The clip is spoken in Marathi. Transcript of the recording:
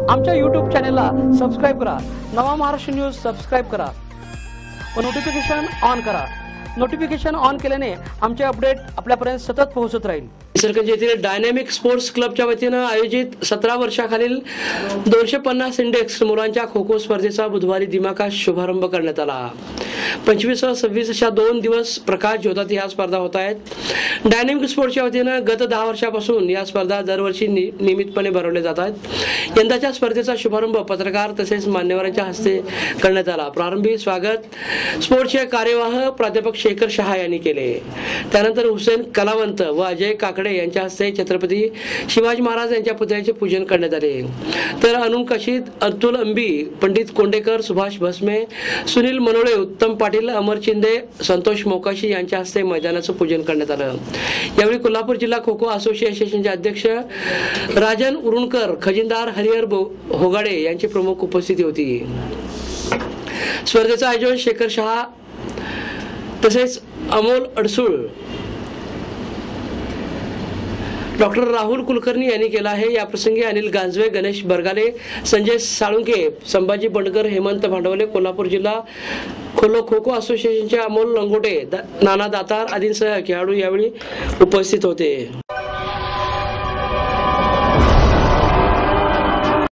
आमच्या YouTube चॅनेलला सबस्क्राईब करा. नवा महाराष्ट्र न्यूज सबस्क्राईब करा व नोटिफिकेशन ऑन करा. नोटिफिकेशन ऑन केल्याने आमचे अपडेट आपल्यापर्यंत सतत पोहोचत राहील. इचलकरंजी येथील डायनॅमिक स्पोर्ट्स क्लबच्या वतीनं आयोजित 17 वर्षाखालील 250 इंडेक्स मुलांच्या खो खो स्पर्धेचा बुधवारी दिमाखात शुभारंभ करण्यात आला. 25 व 26 अशा 2 दिवस प्रकाश ज्योतात या स्पर्धा होत आहेत. डायनॅमिक स्पोर्ट्सच्या वतीनं गत 10 वर्षापासून या स्पर्धा दरवर्षी नियमितपणे भरवल्या जातात. यंदाच्या स्पर्धेचा शुभारंभ पत्रकार तसेच मान्यवरांच्या हस्ते करण्यात आला. प्रारंभी स्वागत स्पोर्ट्सचे कार्यवाह प्राध्यापक शेखर शहा यांनी केले. त्यानंतर हुसेन कलावंत व अजय काकडे यांच्या हस्ते छत्रपती शिवाजी महाराज यांच्या पुतळ्याचे पूजन करण्यात आले. तर अनुम कशीद, अतुल अंबी, पंडित कोंडेकर, सुभाष भस्मे, सुनील मनोळे, उत्तम पाटील, अमर चिंदे, संतोष मोकाशी यांच्या हस्ते मैदानाचं पूजन करण्यात आलं. यावेळी कोल्हापूर जिल्हा खो खो असोसिएशनचे अध्यक्ष राजन उरुणकर, खजिनदार हरिहर होगाडे यांची प्रमुख उपस्थिती होती. स्पर्धेचं आयोजन शेखर शहा तसेच अमोल अडसूळ, डॉक्टर राहुल कुलकर्णी यांनी केला आहे. या प्रसंगी अनिल गांजवे, गणेश बरगाले, संजय साळुंके, संभाजी बंडकर, हेमंत भांडवले, कोल्हापूर जिल्हा खो खो असोसिएशनचे अमोल लंगोटे, नाना दातार आदींसह खेळाडू यावेळी उपस्थित होते.